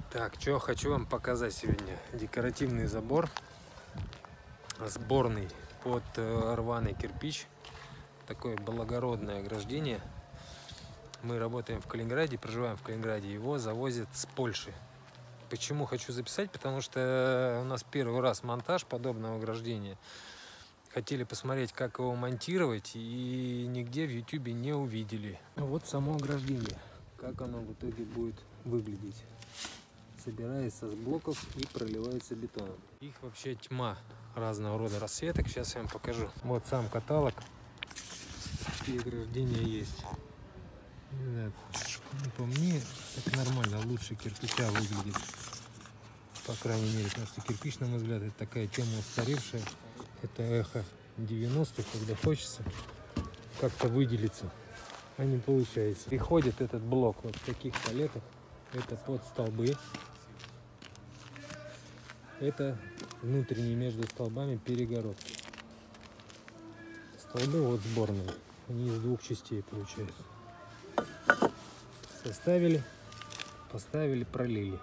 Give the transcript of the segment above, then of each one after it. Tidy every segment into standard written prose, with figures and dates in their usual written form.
Так, что хочу вам показать сегодня. Декоративный забор, сборный под рваный кирпич. Такое благородное ограждение. Мы работаем в Калининграде, проживаем в Калининграде. Его завозят с Польши. Почему хочу записать? Потому что у нас первый раз монтаж подобного ограждения. Хотели посмотреть, как его монтировать, и нигде в YouTube не увидели. Вот само ограждение, как оно в итоге будет выглядеть. Собирается с блоков и проливается бетоном. Их вообще тьма разного рода расцветок. Сейчас я вам покажу. Вот сам каталог. И ограждения есть. Не знаю, по мне это нормально, лучше кирпича выглядит. По крайней мере, потому что кирпич, на мой взгляд, это такая тема устаревшая. Это эхо 90-х, когда хочется как-то выделиться, а не получается. Приходит этот блок вот в таких палетах. Это под столбы. Это внутренние между столбами перегородки. Столбы вот сборные. Они из двух частей получаются. Составили, поставили, пролили.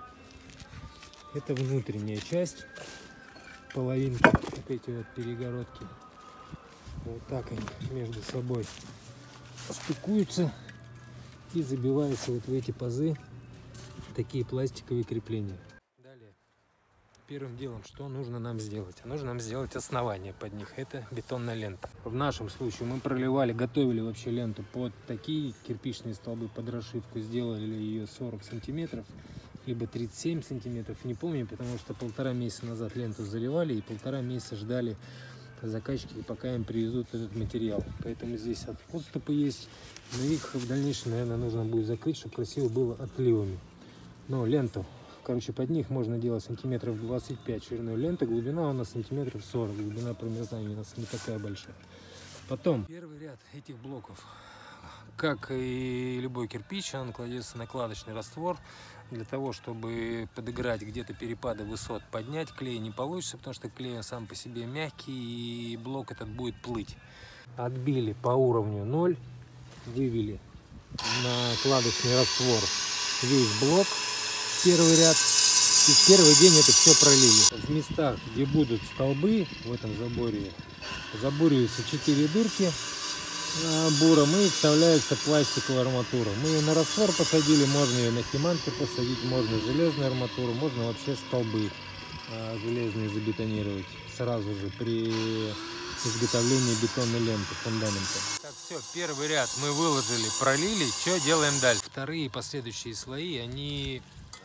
Это внутренняя часть. Половинки, вот эти вот перегородки. Вот так они между собой стыкуются и забиваются вот в эти пазы такие пластиковые крепления. Далее, первым делом, что нужно нам сделать? Нужно нам сделать основание под них. Это бетонная лента. В нашем случае мы проливали, готовили вообще ленту под такие кирпичные столбы, под расшивку. Сделали ее 40 сантиметров, либо 37 сантиметров. Не помню, потому что 1,5 месяца назад ленту заливали и 1,5 месяца ждали заказчики, пока им привезут этот материал. Поэтому здесь отступы есть, но их в дальнейшем, наверное, нужно будет закрыть, чтобы красиво было отливами. Но ленту, короче, под них можно делать сантиметров 25 шириной ленты, глубина у нас сантиметров 40, глубина промерзания у нас не такая большая. Потом первый ряд этих блоков, как и любой кирпич, он кладется накладочный раствор для того, чтобы подыграть где-то перепады высот, поднять. Клей не получится, потому что клей сам по себе мягкий, и блок этот будет плыть. Отбили по уровню 0, вывели накладочный раствор весь блок, первый ряд, и в первый день это все пролили. В местах, где будут столбы в этом заборе, забуриваются 4 дырки буром и вставляется пластиковая арматура. Мы ее на раствор посадили, можно ее на химанке посадить, можно железную арматуру, можно вообще столбы железные забетонировать сразу же при изготовлении бетонной ленты, фундамента. Так, все, первый ряд мы выложили, пролили. Что делаем дальше? Вторые и последующие слои, они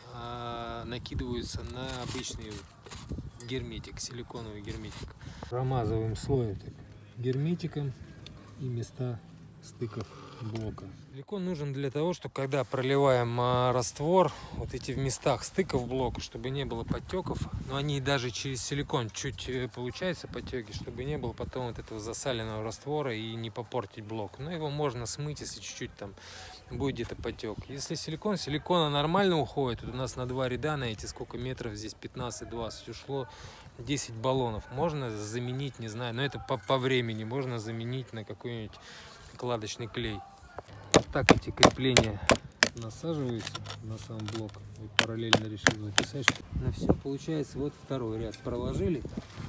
накидываются на обычный герметик, силиконовый герметик. Промазываем слой герметиком и места стыков блока. Силикон нужен для того, что когда проливаем раствор, вот эти в местах стыков блока, чтобы не было подтеков, но они даже через силикон чуть получаются подтеки, чтобы не было потом вот этого засаленного раствора и не попортить блок. Но его можно смыть, если чуть-чуть там будет где-то потек. Если силикона нормально уходит, вот у нас на 2 ряда, на эти сколько метров, здесь 15-20 ушло, 10 баллонов. Можно заменить, не знаю, но это по времени, можно заменить на какой-нибудь кладочный клей. Вот так эти крепления насаживаются на сам блок. И параллельно решил записать, что на все получается. Вот второй ряд проложили.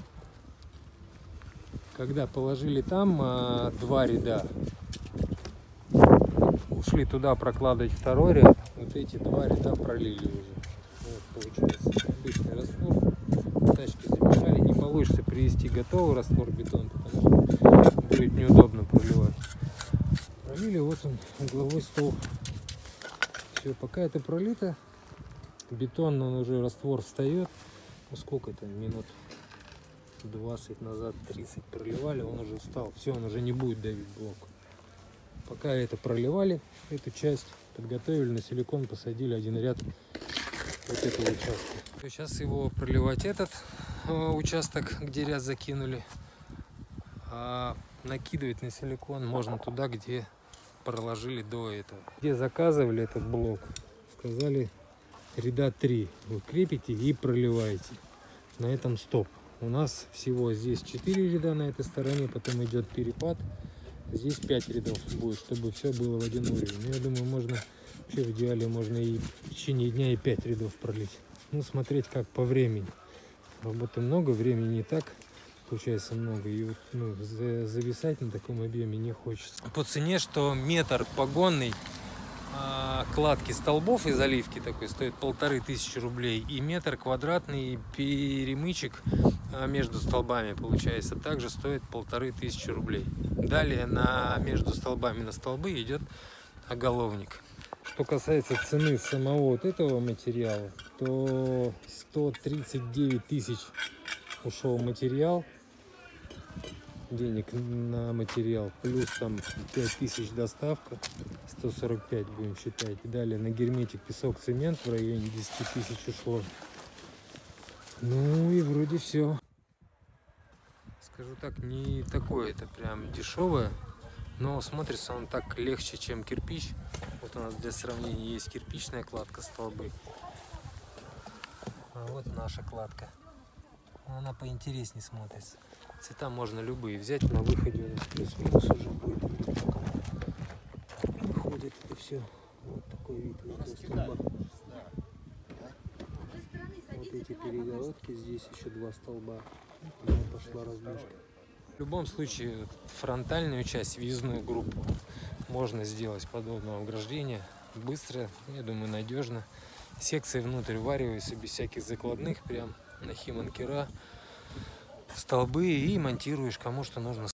Когда положили там 2 ряда, ушли туда прокладывать второй ряд, вот эти 2 ряда пролили уже. Вот получается обычный раствор. Тачки забежали, не получится привезти готовый раствор бетон, потому что будет неудобно проливать. Пролили, вот он, угловой стол. Все, пока это пролито, бетон, он уже раствор встает. Ну сколько это, минут 20 назад, 30 проливали, он уже встал. Все, он уже не будет давить блок. Пока это проливали, эту часть подготовили, на силикон посадили один ряд вот этого участка. Сейчас его проливать этот участок, где ряд закинули, а накидывать на силикон можно туда, где проложили до этого. Где заказывали этот блок, сказали ряда 3 вы крепите и проливаете. На этом стоп. У нас всего здесь 4 ряда на этой стороне, потом идет перепад. Здесь 5 рядов будет, чтобы все было в один уровень. Но я думаю, можно Вообще в идеале можно и в течение дня и 5 рядов пролить. Ну, смотреть как по времени. Работы много, времени не так. Получается много. И вот, ну, зависать на таком объеме не хочется. По цене, что метр погонный кладки столбов и заливки такой стоит 1500 рублей. И метр квадратный перемычек между столбами, получается, также стоит 1500 рублей. Далее между столбами на столбы идет оголовник. Что касается цены самого вот этого материала, то 139 тысяч ушел материал, денег на материал, плюс там 5000 доставка, 145 будем считать. Далее на герметик, песок, цемент в районе 10 тысяч ушло. Ну и вроде все. Скажу так, не такое это прям дешевое, но смотрится он так легче, чем кирпич. Вот у нас для сравнения есть кирпичная кладка, столбы. А вот наша кладка. Она поинтереснее смотрится. Цвета можно любые взять. На выходе у нас плюс-минус уже будет. Выходит это все. Вот такой вид у этого столба. Вот эти перегородки. Здесь еще 2 столба. Туда пошла разбежка. В любом случае фронтальную часть, въездную группу можно сделать подобного ограждения. Быстро, я думаю, надежно. Секции внутрь вариваются без всяких закладных. Прям на химанкера. Столбы и монтируешь кому что нужно.